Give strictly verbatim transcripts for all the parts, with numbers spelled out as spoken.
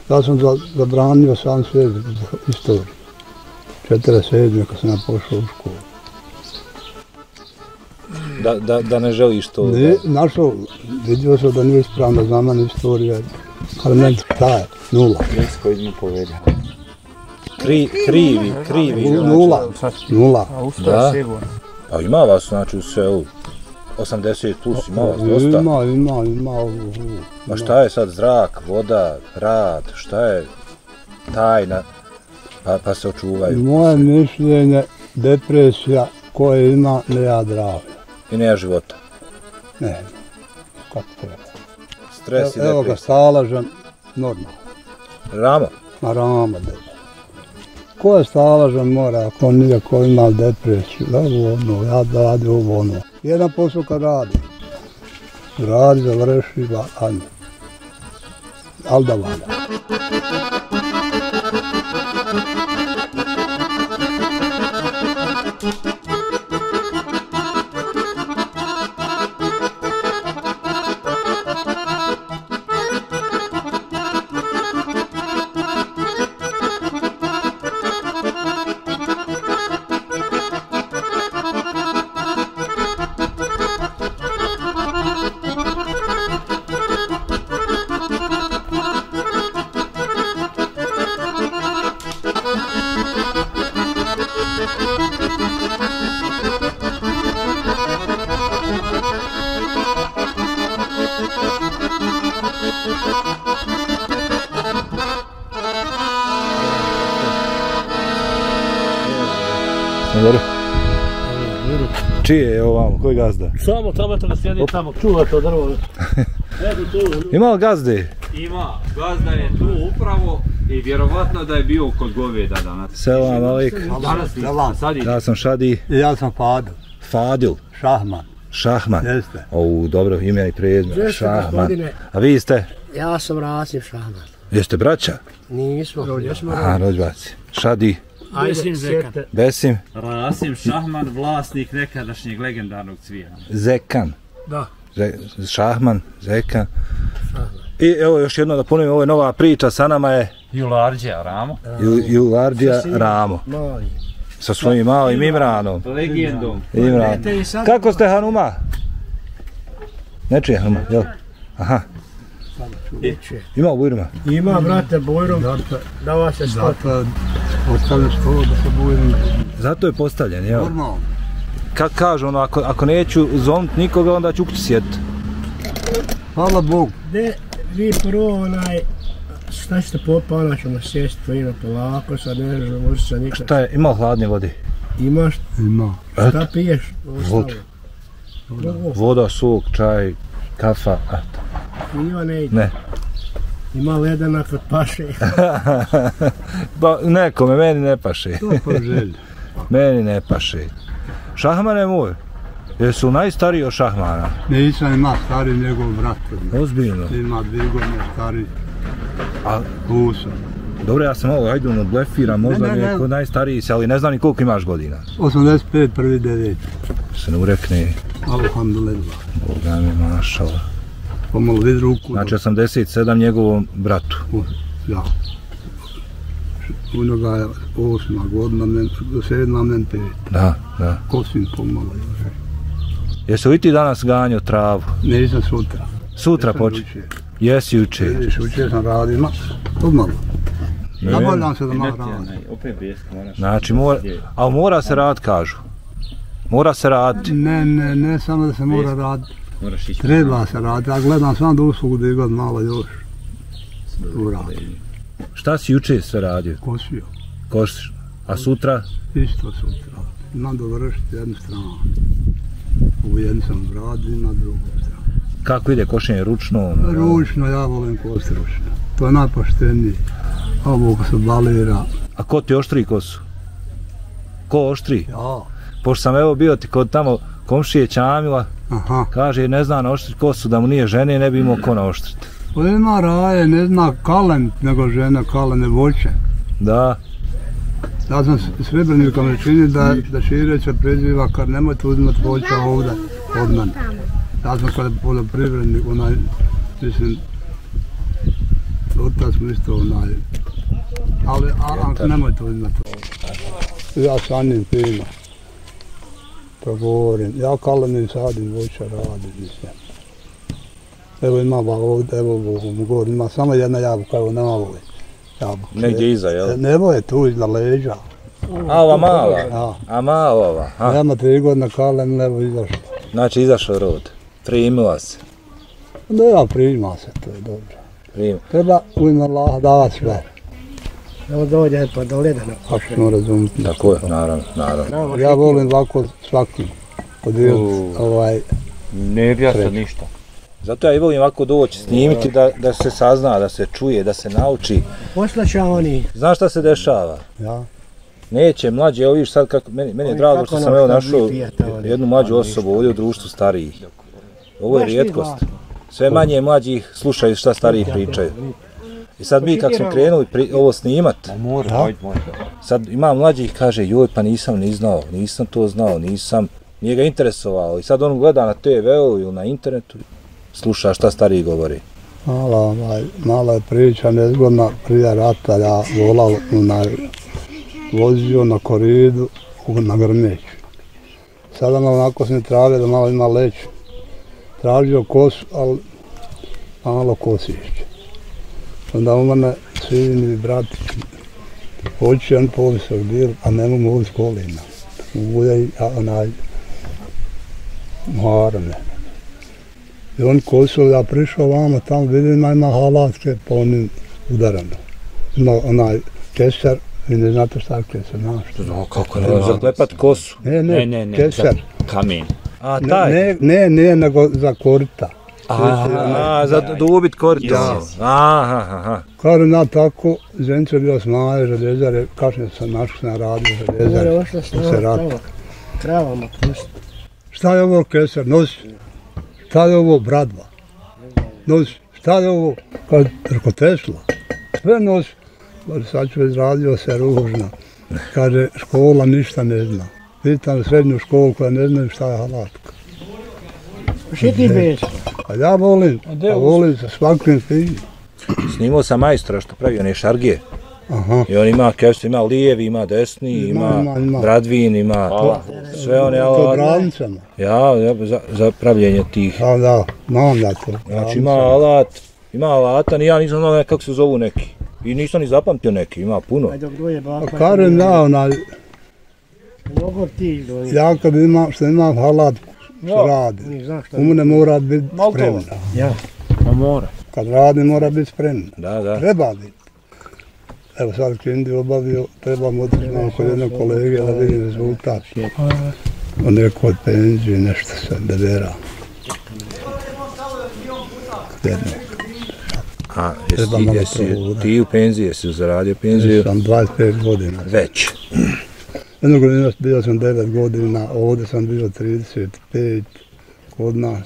Ja sam zabranio sam sve istoriju. četrdeset sedme kad sam ja pošao u školu. Da, da, da ne želiš to? Ne, našao, vidio sam da nije ispravna za mene istorija, ali ne, šta je, nula. Nisko idemo povedati. Kri, krivi, krivi. Nula, nula. Da? A ima vas, znači, u selu? osamdeset plus, ima vas dosta? Ima, ima, ima. Ma šta je sad zrak, voda, rad, šta je tajna, pa, pa se očuvaju? Moje mišljenje, depresija koje ima, ne ja zdravlja. I nema života? Ne, kako treba. Stres i depresija? Evo ga, stalažan, normalno. Ramo? Ma ramo, depresija. Ko je stalažan mora, ako nije, ko ima depresiju, ovo ono, ja da radi ovo ono. Jedan posao kad radi, radi, završi, ajme. Ali da valja. Čije je ovamo, koji gazda? Samo tamo to da sjedi tamo, čuva to drvo. Ima li gazde? Ima, gazda je tu upravo i vjerovatno da je bio kod goveda danas. Selam alik. Ja sam Šadi. I ja sam Fadil. Fadil? Šahman. Šahman? Jeste. O, dobro, ime i prezime. Šahman. A vi ste? Ja sam Rasim Šahman. Jeste braća? Nismo. Aha, rođaci. Šadi? Besim Zekan. Besim? Rasim Šahman, vlasnik nekadašnjeg legendarnog cvijana. Zekan? Da. Ze, Šahman, Zekan. I evo još jedno da ponovim, ovo je nova priča, sa nama je Julardija Ramo. Ju, Julardija Ramo. Mali. Sa svojim malim Imranom. Legendom. Imran. Kako ste Hanuma? Ne čuje Hanuma, jel? Aha. Ima Bujruma? Ima, brate, Bujrum, da vas se stati. Zato postavljaš to da se Bujrum. Zato je postavljen, jel? Normalno. Kako kažu, ono, ako, ako neću zovnut nikoga, onda ću kući sjediti. Hvala Bogu. De, vi prvo onaj, šta ćete popala, ćemo sjesti fino polako, sad ne možemo možeš sa nikad. Šta je, ima hladne vode? Imaš? Ima. Šta piješ? Vodu. Voda, sok, čaj, kafa, eto. Piva ne ide. Ne. Ima ledena kod paše. Ba, nekome, meni ne paše. To po želji. Meni ne paše. Šahman je moj. Jesu najstariji od Šahmana? Nisam ima stari njegov brat. Ozbiljno? Ima dvije godine stari. A, Usa. dobro, ja sam ovo, ajde ono, blefiram, možda Ne, ne, ne. neko najstariji si, ali ne znam ni koliko imaš godina. osamdeset pet, prvi devet. Se ne urekne, Alhamdulillah. Boga mi mašala. Pomalo vid ruku. Znači osamdeset sedam njegovom bratu. Ja. U njega je osma godina, men, sedma, men pet. Da, da. Kosim pomalo. Jesi li ti danas ganjao travu? Nisam sutra. Sutra počne? Jesi juče. Vidiš, juče sam radio, ma, odmalo. Nabavljam se da malo radim. Opet bijeska moraš. Znači, mora, ali mora se rad, kažu. Mora se raditi. Ne, ne, ne samo da se mora raditi. Moraš ići. Treba se raditi, ja gledam sam da uslugu da god malo još uradim. Šta si juče sve radio? Kosio. Kosiš. A sutra? Isto sutra. Imam dovršiti jednu stranu. U jednu sam radio, na drugu stranu. Kako ide košenje ručno? Ručno, ja volim kosti ručno. To je najpoštenije. Ovo ko se balira. A ko ti oštri kosu? Ko oštri? Ja. Pošto sam evo bio ti kod tamo komšije Čamila, Aha. kaže ne zna naoštriti kosu, da mu nije žene, ne bi imao ko naoštriti. Pa ima raje, ne zna kalen, nego žena kalene voće. Da. Ja sam Srebrnika me čini da, da Šireća preziva kad nemojte uzimati voća ovdje od mene. Ja sam kada poljoprivrednik, onaj, mislim, otac smo isto onaj, ali a, nemoj to imati. Ja sa njim fino, to govorim, ja kalenim sadim, voća radim, mislim. Evo ima ovdje, evo Bogom, govorim, ima samo jedna jabuka, evo na ovoj jabuke. Negdje iza, jel? Nebo je tu iza leđa. A ova mala? Ja. A mala ova? Ha? Nema tri godina kalen, evo izašao. Znači izašao rod. Primila se. Nema, prima se, to je dobro. Prima. Treba u ime Allaha davati sve. Evo dođe pa do ledena. Ako ćemo razumjeti. Tako je, naravno, naravno. Ja volim ovako svakim. Podijeliti ovaj... Ne bi ja sad ništa. Zato ja i volim ovako doći snimiti da, da se sazna, da se čuje, da se nauči. Poslaća oni. Znaš šta se dešava? Ja. Neće mlađi, evo vidiš sad kako, meni, meni je drago što sam evo našao jednu mlađu osobu ovdje u društvu starijih. Ovo je rijetkost. Sve manje mlađih slušaju šta stariji pričaju. I sad mi kako smo krenuli pri, ovo snimat, sad ima mlađih kaže joj pa nisam ni znao, nisam to znao, nisam, nije ga interesovalo. I sad on gleda na te veu ili na internetu, sluša šta stariji govori. Mala, ovaj, mala je priča nezgodna prije rata, ja volao na, vozio na koridu na Grmeću. Sada onako se mi trave da malo ima leć. Tražio kosu, ali malo kosišće. Onda u mene sini bratić, hoće on povisok bil, a ne mogu mogu s kolina. Uvijek onaj harane. I on kosu, ja prišao vama, tamo vidim, ima halatke po onim udarano. Ima onaj keser, vi ne znate šta je keser, znaš što? No, kako ne, zaklepat kosu. Ne, ne, ne, ne keser. Kamen. A, taj? Ne, ne, ne, nego za korita. A, za dubit korito. Aha, aha. Kažem ja tako, Zence bio smaje željezare, kažem sam našao sam radio željezare, se rata. Kravama pusti. Šta je ovo keser, nosi? Šta je ovo bradva? Nosi. Šta je ovo? Kad reko Tesla. Sve nosi. Sad ću izradio se ružno. Kaže, škola ništa ne zna. Pitam srednju školu koja ne znaju šta je halatka. Što ti beš? A ja volim, a volim sa svakim finim. Snimao sam majstora što pravi one šargije. Aha. I on ima kesu, ima lijevi, ima desni, ima, ima, ima, ima. bradvin, ima to, sve one alatne. To branicama. Ja, ja za, za pravljenje tih. Da, da, znam ja to. Znači ima alat, ima alata, ni ja nisam znao kako se zovu neki. I nisam ni zapamtio neki, ima puno. A kažem ja onaj, ja kad imam, što imam halat, što radi, u mene mora biti spremna. Ja, pa mora. Kad radi mora biti spremna. Da, da. Treba biti. Evo sad Kindi obavio, trebam otići malo kod jednog kolege da vidim rezultat. On neko od penzije, nešto se debera. Jednog. A, jesi, jesi ti u penziji, jesi zaradio penziju? Sam dvadeset pet godina. Već. Jednog godina bio sam devet godina, ovdje sam bio trideset pet kod nas.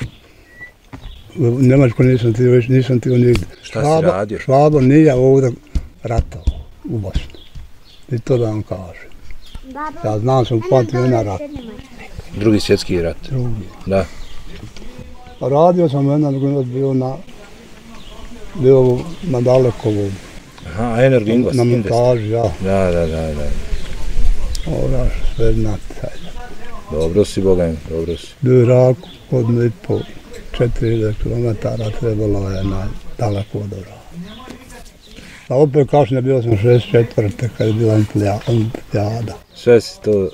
U Njemačkoj nisam tio, već nisam tio nigdje. Šta si radio? Švabo nije ovdje ratao u Bosni. I to da vam kažem. Ja znam sam patio na rat. Drugi svjetski rat? Drugi. Da. Radio sam jedan godina bio na bio na Dalekovu. Aha, Energy Invest. Na montaži, ja. Da, da, da, da. Ovo sve znate. Dobro si, Boga im, dobro si. Bio je rak od i po četiri hiljade kilometara, trebalo je na daleko od Orava. A opet kasnije bio sam šezdeset četvrte kad je bila olimpijada. Sve si to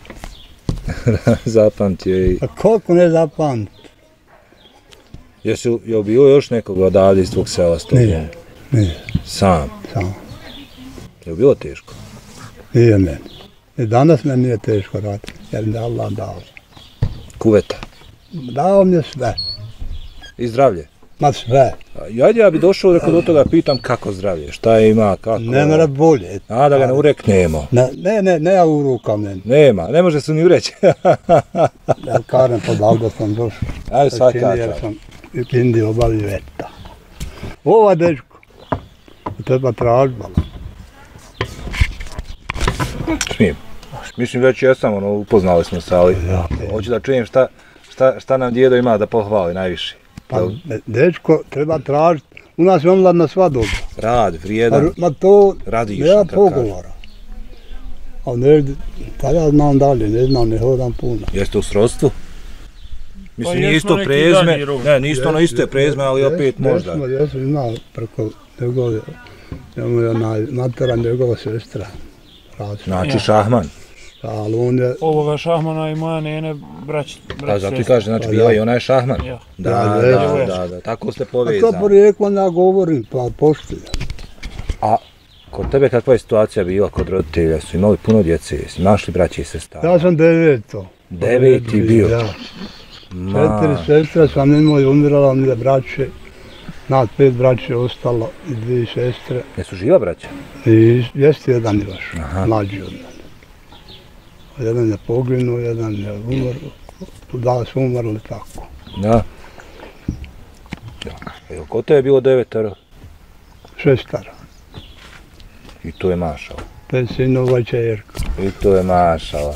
zapamtio i... A koliko ne zapamti? Jesi li bilo još nekog odavde iz tvog sela s tobom? Nije, nije. Sam? Sam. Je li bilo teško? Nije meni. I danas meni nije teško raditi, jer mi je Allah dao. Kuveta? Dao mi je sve. I zdravlje? Ma sve. Ajde, ja bi došao rekao do toga, pitam kako zdravlje, šta je ima, kako... Ne mora bolje. A, da ga ne ureknemo. Ne, ne, ne, ne ja urukam meni. Nema, ne može se ni ureći. Ja kažem pod da sam došao. Ajde, svaka čast. Jer sam i Kindi obavio eta. Ova dečko, treba tražbala. Smijem. Mislim već jesam, ono, upoznali smo se, ali ja, hoću da čujem šta, šta, šta nam djedo ima da pohvali najviše. Pa, dečko, treba tražiti U nas je omladna sva dobra. Rad, vrijedan, Ma to radišan, nema kako kaže. pogovora. A negdje, pa ja znam dalje, ne znam, ne hodam puno. Jeste u srodstvu? Mislim, Pa nije jesmo isto neki prezme, danji rok. ne, nije isto na iste prezme, ali opet možda. Jesmo, jesmo, ima preko njegove, njemu je onaj matera njegova sestra. Rasma. Znači Šahman. Ali on je, Ovoga Šahmana i moja nene brać, Pa brać zato ti sestra. kaže, znači Pa bila da. i ona je Šahman. Ja. Da, Da, da, je. da, da, tako ste a to povezani. porijeklo ja govorim, pa poštujem. A kod tebe kakva je situacija bila kod roditelja? Su imali puno djece, jesi imaš li braće i sestara? Ja sam deveto. Deveti bio. Ja. Ma, Četiri sestre sam imao i umirala mi je braće. Nas pet braće ostalo i dvije sestre. jesu živa braća? I jeste jedan još, Aha. mlađi od mene. Jedan je poginuo, jedan je umro. Da su umrli tako. Da. Evo, kod tebe je bilo devetero? Šestara. I to je mašala. Pet sinova i čerka. I to je mašala.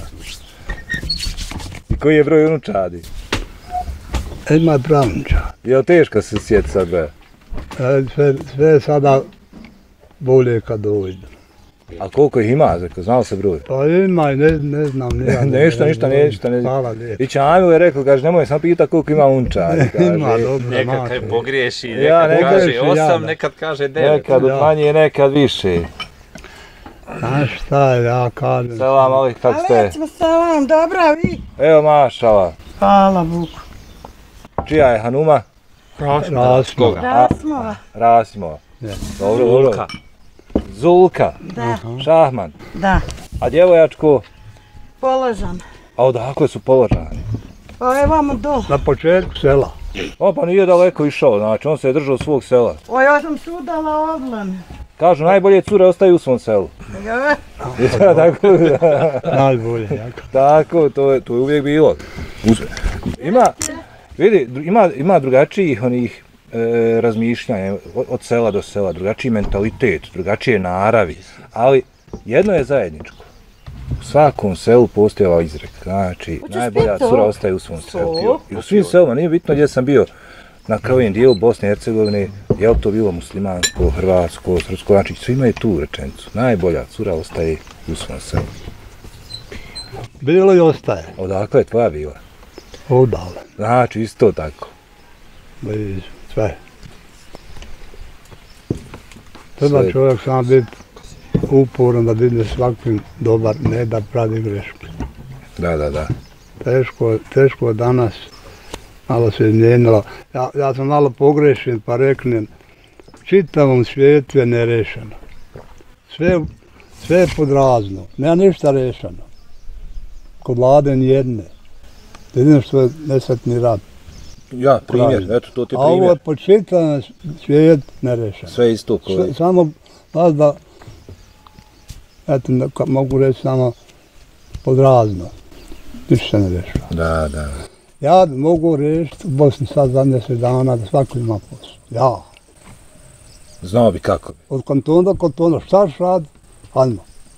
I koji je broj unučadi? Ima je pravniča. Je li teško se sjeti sad, bre? E, sve, sve je sada bolje kad dođe. A koliko ih ima, zako, znao se broj? Pa ima i ne, ne znam. Nija, Ništa, ništa, ništa, ne- Hvala lijepo. I Čamil je rekao, kaže, nemoj sam pita koliko ima unučadi. Ima Kaže, dobro, Nekad maše. kad pogriješi, Ja, nekad nekad kaže pogriješi, osam, ja, da. nekad kaže devet. nekad Da. manje, nekad više. Znaš šta ja kažem? Selam, ali kako ste? Alejkum selam, dobra vi? Evo mašala. Hvala Bogu. Čija je Hanuma? Rasmo. Rasmova, Rasimova. Ne. Dobro, dobro. Zulka. Zulka. da, Šahman. da, A djevojačko? položam. A odakle su položani? Ovo je vamo dol. Na početku sela. O, pa nije daleko išao, znači on se je držao svog sela. O, ja sam sudala odlan. Kažu, najbolje cure ostaju u svom selu. Ja, tako, Najbolje. Jako. tako, to je, to je uvijek bilo. Uz- Ima, vidi, dru- ima, ima drugačijih onih e, razmišljanja od, od sela do sela, drugačiji mentalitet, drugačije naravi, ali jedno je zajedničko. U svakom selu postoji ovaj izrek, znači Hoćeš najbolja pito? cura ostaje u svom selu. So? I u svim selima, nije bitno gdje sam bio, na krajem dijelu Bosne i Hercegovine, je li to bilo muslimansko, hrvatsko, srpsko, znači svi imaju tu rečenicu. Najbolja cura ostaje u svom selu. Bilo i ostaje. Odakle je tvoja bila? Odale. Znači, isto tako. Blizu. Sve. Treba Sve. čovjek sam biti uporan da bude svakim dobar, ne da pravi greške. Da, da, da. Teško, teško je danas, malo se izmijenilo. Ja, ja sam malo pogrešen pa reknem, čitavom svijetu je nerešeno. Sve, sve je pod razno, nema ništa rešeno. Kod vlade nijedne. Jedino što je nesretni rat. Ja, primjer, Pravilno. eto, to ti A ovo je primjer. po čitavom svijet nerešeno. Sve isto koji. Sve, samo, baš da, eto, ne- ka- mogu reći samo pod razno. Ništa se ne rešava. Da, da. Ja mogu riješiti u Bosni sad za mjesec dana da svako ima posao. Ja. Znao bi kako bi. Od kantona do kantona, šta ćeš rad? Hajmo.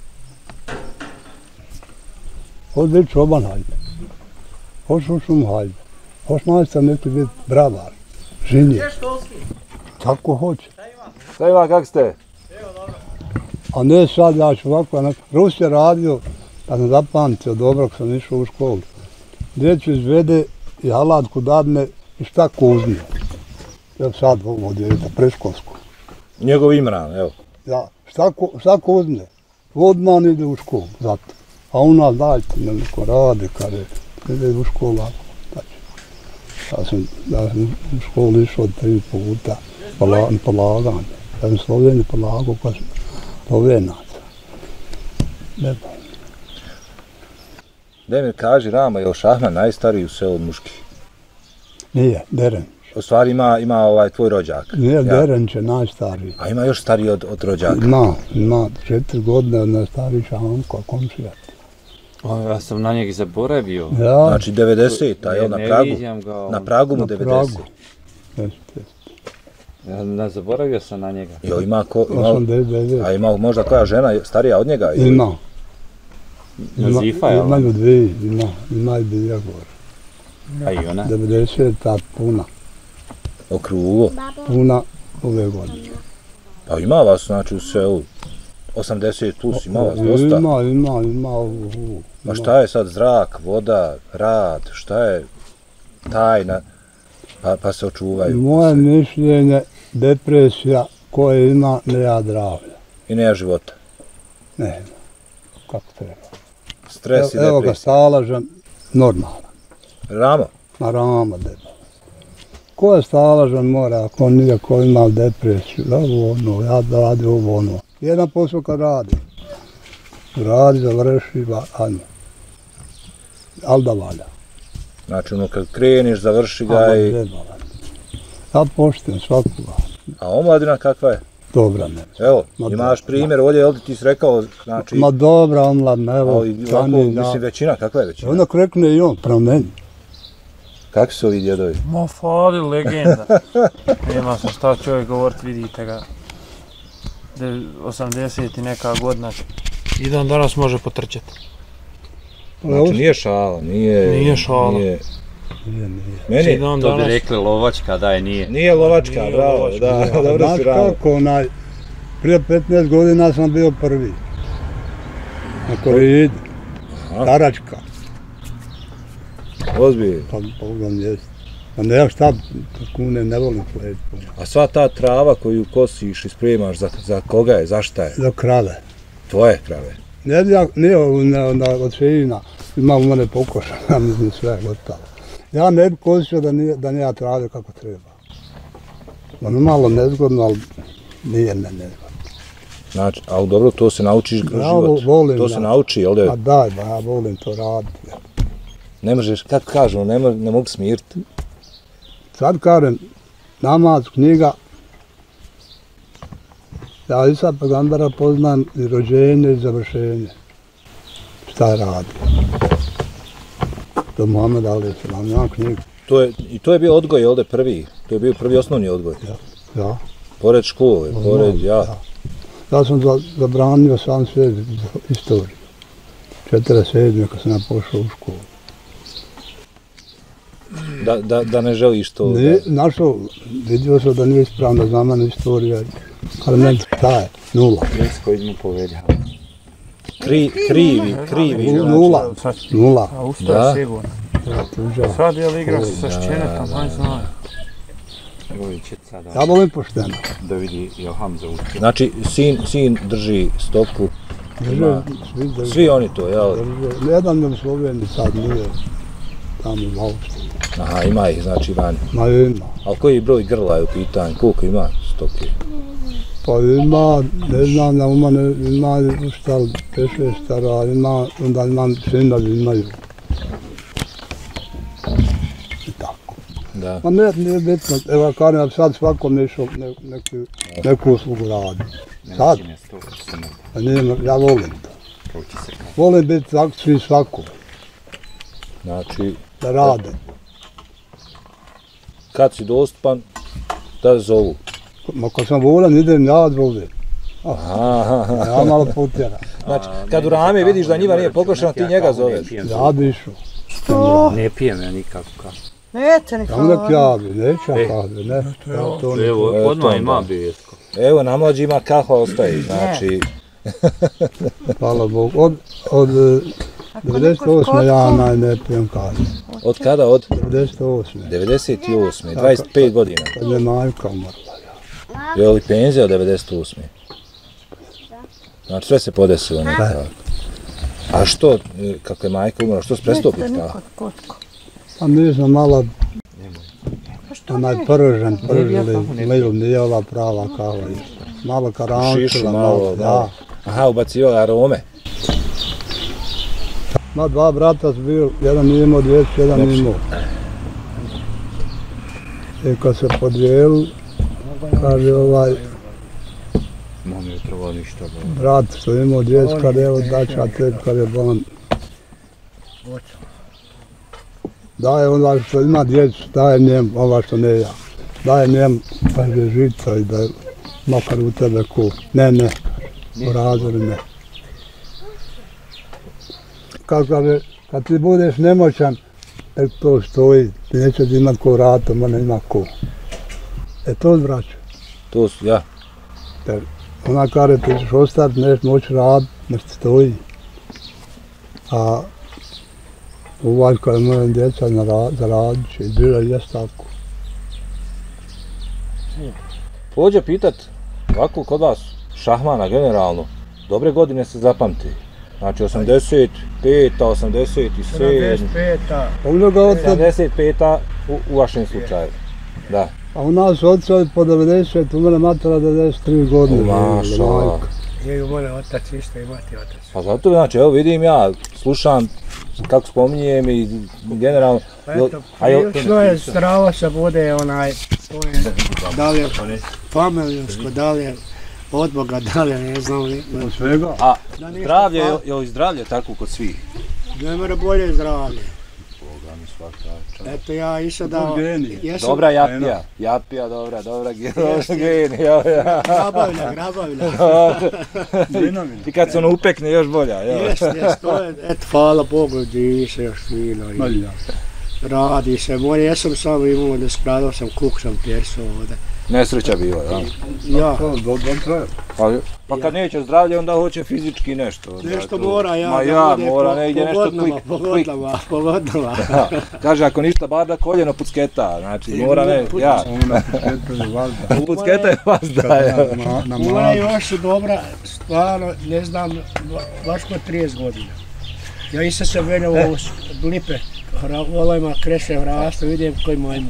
Hoć biti čoban, hajde. Hoć u šum, hajde. Hoć majstor neki biti bravar, žinje. Kako hoće. Šta ima, kak ste? A ne sad, ja ću ovako, nek- Rus je radio, pa sam zapamtio dobro kad sam išao u školu. Djecu izvede i halatku dadne i šta kuznio. Evo sad ovo djeta, preškolsko. Njegov Imran, evo. Ja, šta, ko, šta kozne? Odmah ide u školu, zato. A u nas dajte, ne neko radi, kada ide u školu, a šta će. Ja sam, ja sam u školu išao tri puta, pola, polaganje. Ja sam Sloveniju polagao, pa sam Slovenaca. Ne pa. Demir, kaži Rama, je li Šahman najstariji u selu od muških? Nije, Deren. U stvari ima, ima ovaj tvoj rođak. Nije, Ja. Deren će najstariji. A ima još stariji od, od rođaka. Ima, ima četiri godine od najstariji Šahanko, komšija. O, ja sam na njeg zaboravio. Ja, Znači devedeseta, je na Ne pragu? viđam ga. on. Na pragu mu na devedeset. Pragu. Jeste, jeste. Ja ne zaboravio sam na njega. Jo, ima ko, ima, osamdeset devet. a ima možda koja žena starija od njega? ili? Ima. Ima, Nazifa je ima ovo. ju dvije, ima, ima i bilja gore. A i ona. devedeseta puna, Okrugo. puna ove godine. Pa ima vas, znači, u selu, osamdeset plus, ima vas dosta. Ima, ima, ima. Ma šta je sad zrak, voda, rad, šta je tajna, pa, pa se očuvaju? Moje mišljenje, depresija koje ima, nema zdravlja. I nema života. Nema, kako treba. Stres i Evo, evo ga depresija. stalažan, normalan. Ramo? Na rama debela. Ko je stalažan mora, ako nije ko ima depresiju, da ovo ono, ja da radi ovo ono. Jedan posao kad radi. Radi, završi, ajmo. Ali da valja. Znači, ono, kad kreniš, završi ga i... Ja poštujem svakoga. A omladina kakva je? Dobra ne. Evo, imaš primjer ovdje, jel ti si rekao, znači... Ma dobra omladina, evo. Ovako, mislim, većina, kakva je većina? Onda krekne i on, prema meni. Kakvi su ovi djedovi? Ma Fali, legenda. Nema se šta čovjek govorit, vidite ga. osamdeset i neka godina. I dan danas može potrčati. Znači, nije šala, nije... Nije šala. Nije... Nije, nije. Meni, Dan To bi danas- rekli lovačka, da je nije. nije lovačka, Nije bravo, lovačka, da, A dobro znaš si rao. kako, onaj, prije petnaest godina sam bio prvi. Na koridu. Taračka. Ozbilj. Pa pogledam jest. Pa nema šta, kune ne volim pleć. A sva ta trava koju kosiš i spremaš, za, za koga je, za šta je? Za krave. Tvoje krave. Ne, ja, nije ne, ne, od svina, ima u mene pokošan, ja mislim sve gotovo. Ja ne bi kosio da nije, da nije trave kako treba. Ono malo nezgodno, ali nije ne nezgodno. Znači, ali dobro, to se naučiš kroz Ja život. volim, To da. se nauči, jel da? Pa daj, ba, ja volim to raditi. Ne možeš, kako kažu, ne, mo- ne mogu smiriti. Sad kažem, namaz, knjiga, ja Isa Pegambera poznam i rođenje i završenje. Šta je radio? To Muhammed Ali Islam, ja knjigu. To je, I to je bio odgoj, jel da, prvi? To je bio prvi osnovni odgoj. Ja. Pored škole, pored, ja. Ja. Ja sam za- zabranio sam sve istoriju. četrdeset sedme kad sam ja pošao u školu. Da, da, da ne želiš to. Ne, Da, našao, vidio sam da nije ispravna za mene istorija. Ali ne, šta je? Nula. Nisko idemo povedja. kri, krivi, krivi. Nula. znači. Nula. Nula. A usto Da. je sigurno. Sad je li igra se sa šćenetom, hajde znaju. Evo će sada Ja volim pošteno. da vidi jel Hamza uspio. Znači, sin, sin drži stoku. Drže, svi drže. Svi oni to, jel? Drže. Jedan je u Sloveniji sad nije. Tamo u Austriji. Aha, ima ih, znači, vani. Ma ima. Ali koji broj grla je u pitanju? Koliko ima stoke? Pa ima, ne znam da ima, ne, ima šta, pet šest stara, ima, onda imam sinovi imaju. I tako. Da. Ma ne, nije bitno, evo kažem, ja sad svakom išao ne, neku, neku uslugu radi. Sad, Ne sto, se ne a nije, ja volim to. proći se kao. Volim biti tak, svi svakom, Znači, da rade. kad si dostupan, da zovu. Ma kad sam volan, idem ja odvolim. Aha, aha, aha. Ja malo potjera. Znači, kad u rame vidiš da njiva nije pokošena, ti njega zoveš. Ja bi išao. Što? Ne pijem ja nikako kao. Neće ni Samo nek hvala. javi, neće ja kaže, ne. Ja to ne. Evo, Evo, odmah to ima onda. bijetko. Evo, na mlađima kahva ostaje. Znači, Hvala Bogu. Od, od devedeset osme ja naj ne pijem kafe. od kada? Od devedeset osme devedeset osme, dvadeset pet godina. Kad je majka umrla. Je li penzija od devedeset osme? Znači, sve se podesilo nekako. A što, e, kako je majka umrla, što se prestopit Nećete kao? nikod kutko. A mi smo malo onaj pržen, pržili, mil, nije ova prava kava isto. Malo Šišu karančila, malo, malo, da. da. Aha, ubacivali arome. Ma dva brata su bili, jedan nije imao djecu, jedan nije imao. I kad se podijeli, kaže ovaj Mom je trebalo ništa. bo. brat što je imao djecu, kad evo daća tebi, kad je bon. Daje onda što ima djecu, daje njem, ova što ne ja. Daje njem, kaže žica i da je makar u tebe ku. Ne, ne, u razori ne. Kad, kaže, kad ti budeš nemoćan, nek to stoji, ti neće ti imat ko vrata, ma ne ima ko. E to odvraća. To su, ja. Jer ona kaže, ti ćeš ostati, neš moći raditi, neš ti stoji. A ovaj kada mojem djeca zaradit će i bila jest tako. Pođe pitat, ovako kod vas, šahmana generalno, dobre godine se zapamti. Znači osamdeset peta, osamdeset sedma, sedamdeset peta u, u vašem slučaju. Da. A u nas oca po devedeset, u mene matera devedeset tri godine. Maša. Je u mene otac isto i mati otac. Pa zato, znači, evo vidim ja, slušam kako spominjem i generalno... Pa eto, prilično je zdravo se bude onaj, to je, da li je familijsko, da li je od Boga, da li je, ne znam li. Od svega. A zdravlje, je li zdravlje tako kod svih? Ne mora bolje zdravlje. Boga mi svaka. Eto ja išao da... Dobra japija, japija, dobra, dobra geni, ja, ja. Grabavlja, grabavlja. I kad se ono upekne još bolja, ja. Jest, jest, to je, eto, hvala Bogu, živi se još fino. Radi se, moje, ja sam samo imao da skradao sam kuk, sam pjersao ovdje. Nesreća bila, ja? Ja. Pa, pa kad neće zdravlje, onda hoće fizički nešto. Nešto mora, ja. Ma ja, mora negdje nešto klik. Pogodnama, pogodnama. Kaže, ako ništa, bar da koljeno pucketa, znači mora ne, ja. Pucketa je vazda, ja. Ona je još dobra, stvarno, ne znam, baš kod trideset godina. Ja isto sam vidio ovo lipe, volojima kreše vrasta, vidim koji majmu.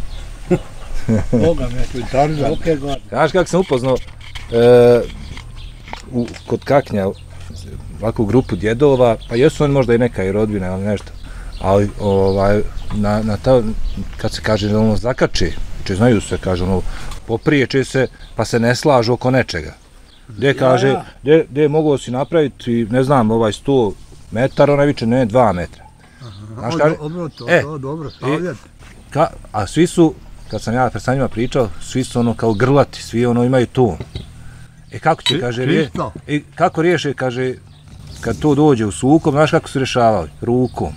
Boga me, ok god. Znaš kako sam upoznao, e, u, kod Kaknja, ovakvu grupu djedova, pa jesu oni možda i neka i rodbina ili nešto, ali ovaj, na, na ta, kad se kaže ono zakači, če znaju se, kaže ono, popriječe se pa se ne slažu oko nečega. Gdje kaže, ja, ja. gdje je mogao si napraviti, ne znam, ovaj sto metara, onaj viče, ne, dva metra. Znaš, kaže, dobro, to, e, to, dobro, stavljati. Ka, a svi su, kad sam ja sa njima pričao, svi su ono kao grlati, svi ono imaju to. E kako će, kaže, rije, e, kako riješe, kaže, kad to dođe u sukob, znaš kako su rješavali? Rukom.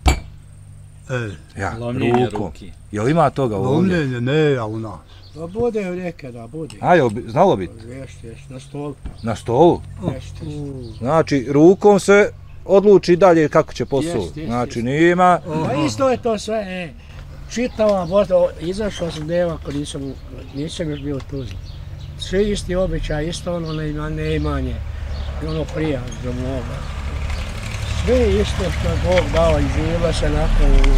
E, ja, rukom. Jel ima toga ovdje? Lomljenje, ne, a u nas. Da bude nekada, bude. A, jel znalo biti? Ješće, ješće, na stolu. Na stolu? Ješće. Znači, rukom se odluči dalje kako će posao. Znači, nima... Pa isto je to sve, e. Čitava voda, izašao sam deva ako nisam, nisam još bio u Tuzli. Svi isti običaj, isto ono neimanje, ono prija za mnoga. Sve isto što je Bog dao i živjela se nakon.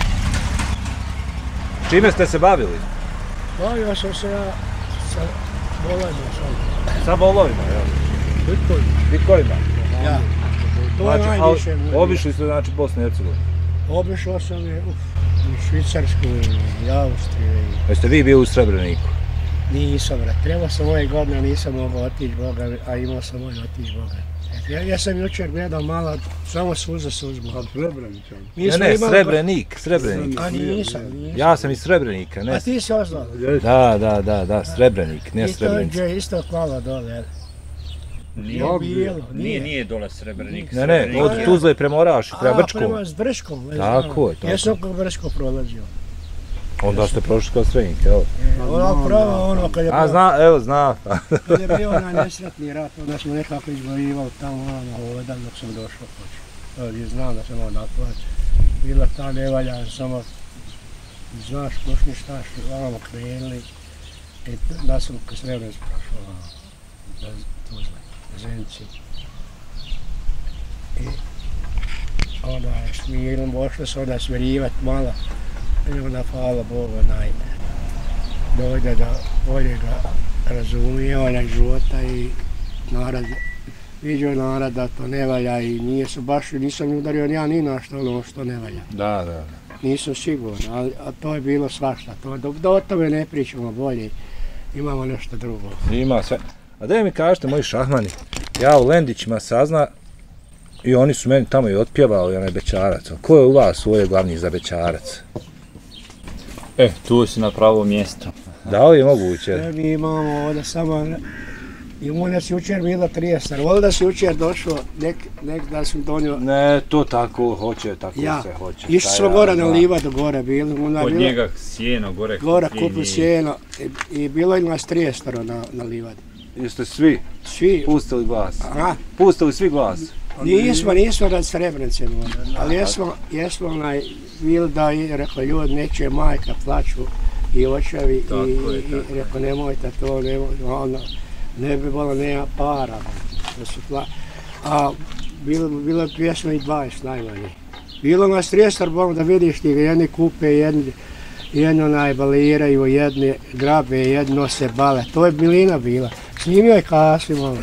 Čime ste se bavili? Bavio sam se ja sa bolovima sam. Sa bolovima, ja? Bitkovima. Bitkovima? Ja. To je znači, najviše. Obišli ste znači Bosnu i Hercegovinu? Obišao sam je, uf. I Švicarsku, i Austriju. Jeste vi bili u Srebreniku? Nisam, brat. Trebao sam ove godine, nisam mogao otići Boga, a imao sam ovdje otići Boga. Ja, ja sam jučer gledao malo, samo suza suzmu. A Srebreničan? Ne, ne, Srebrenik, Srebrenik. A nisam, nisam. Ja sam iz Srebrenika, ne. A ti si oznao? Da, da, da, da, Srebrenik, ne Srebrenica. I to je isto hvala dole. Nije, bilo, nije, nije dole Srebrenik. Ne, ne, od Tuzle prema Orašju, prema Brčkom. A, prema s Brčkom. Tako je, tako. Ja sam kod Brčko prolazio. Onda ste prošli kod Srebrnik, evo. Ono pravo, ono kad je bio... A, zna, evo, zna. Kad je bio onaj nesretni rat, onda smo nekako izgorivali tamo, ono, ovdje dok sam došao poći. Je znam da sam onda poći. Bila ta nevalja, samo, znaš, prošli šta, ono, krenuli. I da sam kod Srebrenic prošao, ono, Tuzle, Zenci. I onda smirim, pošli se onda smirivati malo. I onda, hvala Bogu, najde. Dojde da bolje ga razumije, onaj života i narod, vidio narod da to ne valja i nije se baš, nisam udario ja ni na što ono što ne valja. Da, da. Nisam siguran, ali a to je bilo svašta. To, do, do tome ne pričamo bolje, imamo nešto drugo. Ima sve. A da mi kažete, moji šahmani, ja u Lendićima sazna i oni su meni tamo i otpjevali onaj bećarac. Ko je u vas ovdje glavni za bećarac? E, tu si na pravo mjesto. Da li je moguće? E, mi imamo ovdje samo I mu nas jučer bilo trijestar. Voli da si jučer došao, nek, nek da sam donio... Ne, to tako hoće, tako ja. se hoće. Išli smo gore na livadu, gore bili. Kod bilo, njega sjeno, gore gore kupu sjeno i, i bilo je nas trijestaro na, na livadi. Jeste svi? Svi. Pustili glas? Aha. Pustili svi glas? Nismo, nismo da Srebrenice, ali jesmo, jesmo onaj, bili da je, rekao, ljudi, neće majka, plaću i očevi i, i, i rekao, nemojte to, nemojte, ono, ne bi bilo nema para, da su pla... A bilo, bilo je pjesme i dvadeset najmanje. Bilo nas trijestar, bom da vidiš ti, jedni kupe, jedni, jedno najbaliraju, jedni grabe, jedno se bale. To je bilina bila. Snimio je Kasim, malo.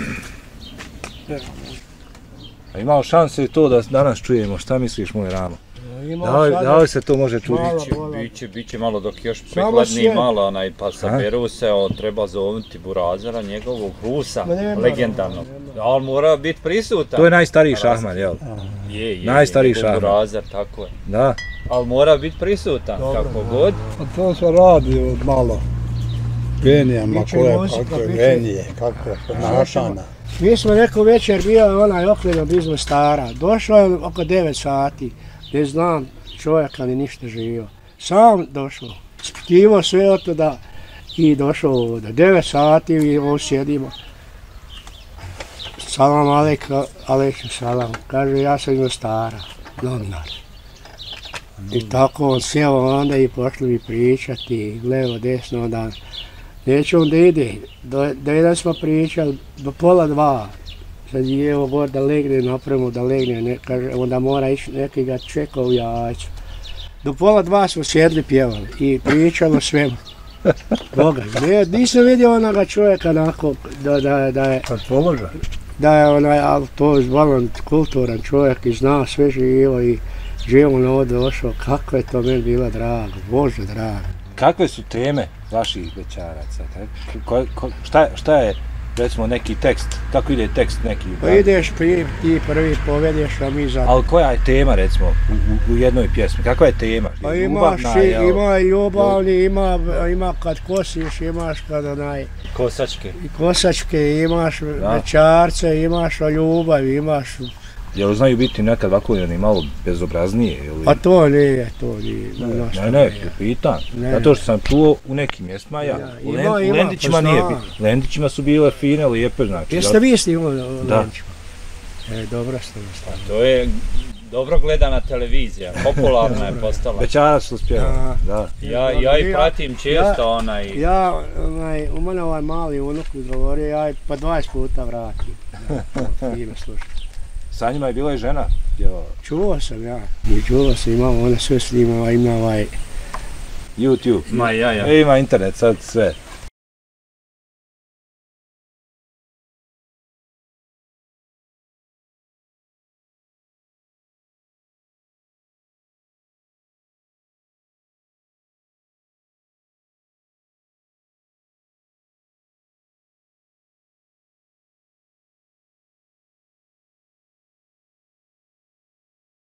A imao šanse i to da danas čujemo, šta misliš moj Ramo? Da li, da li se to može čuti? Biće, biće malo dok još prikladniji malo, onaj, pa saberu se, o, treba zovnuti Burazera, njegovog Rusa, legendarnog. Ali mora biti prisutan. To je najstariji šahman, jel? Je, je, najstariji šahman. Burazer, tako je. Da. Ali mora biti prisutan, dobro, kako god. A to se radi od malo genijama, koje, kako je genije, kako je ponašana. Mi smo neko večer bio onaj okrenom blizu Stara. Došao je oko devet sati. Ne znam čovjeka ni ništa živio. Sam došao. Spitivo sve od toda i došao ovdje. devet sati i ovdje sjedimo. Salam alejk, alejkum salam. Kaže, ja sam iz Stara, novinar. I tako on sjeo onda i pošli mi pričati, levo, desno, onda neće onda ide. Do, do jedan smo pričali, do pola dva. Sad je evo gore da legne napremu, da legne, ne, kaže, onda mora ići neki ga čeka u jajcu. Do pola dva smo sjedli pjevali i pričalo svemu. Boga, ne, nisam vidio onoga čovjeka onako da, da, da je... Položaj. Da je onaj, ali to je zvalan kulturan čovjek i zna sve živo i živo na ovdje došao. Kako je to meni bilo drago, Bože drago. Kakve su teme vaših bećaraca? Ko, ko, šta, šta je, recimo, neki tekst? Kako ide tekst neki? Pa ideš prije, ti prvi povedeš, a mi za... Ali koja je tema, recimo, u, u jednoj pjesmi? Kakva je tema? Pa imaš, jel... ima i ljubavni, ima, ima kad kosiš, imaš kad onaj... Kosačke. I kosačke, imaš bećarce, imaš o ljubavi, imaš... Jel znaju biti nekad ovako ili malo bezobraznije? Ili... Pa to nije, to nije. Ne, ne, ne, pitan. Zato što sam čuo u nekim mjestima ja. Ja, u, ima, Len, ima, u Lendićima nije bilo. Lendićima su bile fine, lijepe, znači. Jeste vi snimali u da. Lendićima? E, dobro ste mi stavili. To je dobro gledana televizija, popularna je postala. Bećarac su spjevali, da. Ja, ja i pratim često ja, onaj... Ja, onaj, u mene ovaj mali unuk mi govorio, ja i pa dvadeset puta vratim. Fino slušam. Sa njima je bila i žena? Djela. Čuo sam ja. I čuo sam, imam, ona sve snimala, ima ovaj... YouTube. Ma ja, ja. E, ima internet sad sve.